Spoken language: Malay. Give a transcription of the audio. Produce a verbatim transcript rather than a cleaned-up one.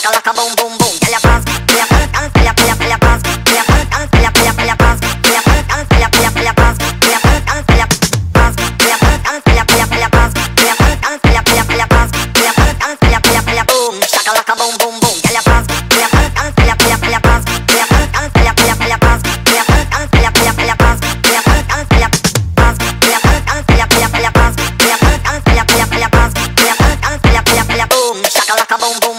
shakalaka boom boom boom. Gyal ya pass, gyal ya pan pan, gyal ya gyal ya gyal ya pass, gyal ya pan pan, gyal ya gyal ya gyal ya pass, gyal ya pan pan, gyal ya gyal ya gyal ya pass, gyal ya pan pan, gyal ya pass, gyal ya pan pan, gyal ya gyal ya gyal ya pass, gyal ya pan pan, gyal ya gyal ya gyal ya pass, gyal ya pan pan, gyal ya gyal ya gyal ya boom. Shakalaka boom boom boom. Gyal ya pass, gyal ya pan pan, gyal ya gyal ya gyal ya pass, gyal ya pan pan, gyal ya gyal ya gyal ya pass, gyal ya pan pan, gyal ya gyal ya gyal ya pass, gyal ya pan pan, gyal ya pass, gyal ya pan pan, gyal ya gyal ya gyal ya pass, gyal ya pan pan, gyal ya gyal ya gyal ya pass, gyal ya pan pan, gyal ya gyal ya gyal ya boom. Shakalaka boom boom.